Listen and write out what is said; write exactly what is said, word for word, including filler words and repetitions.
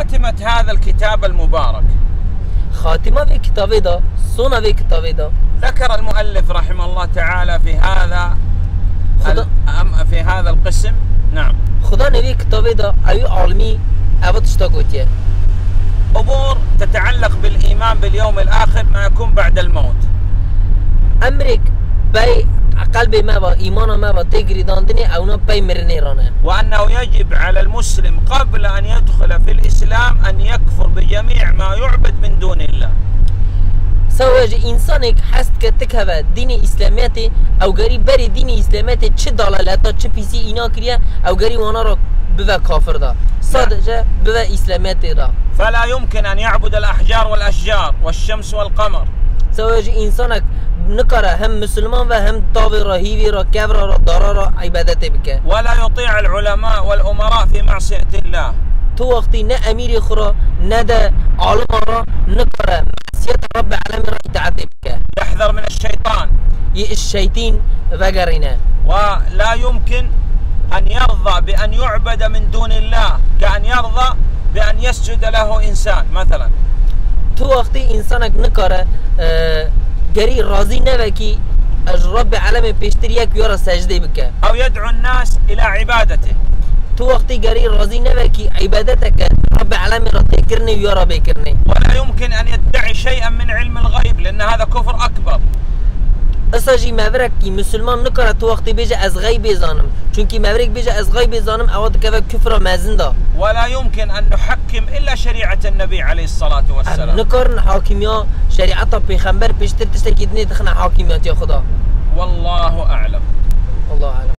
خاتمة هذا الكتاب المبارك، خاتمة في كتابه دا صنع في كتابه دا ذكر المؤلف رحمه الله تعالى في هذا خدا في هذا القسم. نعم. خدا نبي كتابه دا أي عالمي أبد اشتاقوتيه أمور تتعلق بالإيمان باليوم الآخر ما يكون بعد الموت. أمريك باي قلب ما با إيمان ما با تجري داندني أو نباي مرنيرانه، وأنه يجب على المسلم قبل أن يدخل في الإسلام أن يكفر بجميع ما يعبد من دون الله. سواء إنسانك حست كتكهوا دين إسلاميته أو قريب بري دين إسلاميته چه دلالتا چه بيسي إنا كريا أو قريب وانا را بوا كافر دا صادقا بوا إسلاميته دا. فلا يمكن أن يعبد الأحجار والأشجار والشمس والقمر. سواء إنسانك نكره هم مسلمان و هم طاوي را هيوي را كبر را دارا را عبادته بك، ولا يطيع العلماء والأمراء في معصية الله. تو وقتي نا أمير خرا نا دا عالم را نكره معصية رب العالمين را اطاعته بك. يحذر من الشيطان ي الشيطين وغيرنا. ولا يمكن أن يرضى بأن يعبد من دون الله كأن يرضى بأن يسجد له إنسان مثلا. تو وقتي إنسانك نكره اه جري راضي نبكي رب العالمين بيشتريك يورا سجدة بك أو يدعو الناس إلى عبادته. تو وقتي جري راضي نبكي عبادتك رب العالمين رتكرني يورا بيكرني. ولا يمكن أن يدعي شيئا من علم الغيب لأن هذا كفر أكبر. اساجي مبرك كي مسلمان نكره تو وقتي بيجي از غيب زانم چونكي مبرك بيجي از غيب زانم اواد كذا كفر مازندا. ولا يمكن أن نحكم إلا شريعة النبي عليه الصلاة والسلام. نكرن حاكمية شريعة بيغمبر بيشتر تشتكي دني تخنا حاكميات يا خدا. والله أعلم. الله أعلم.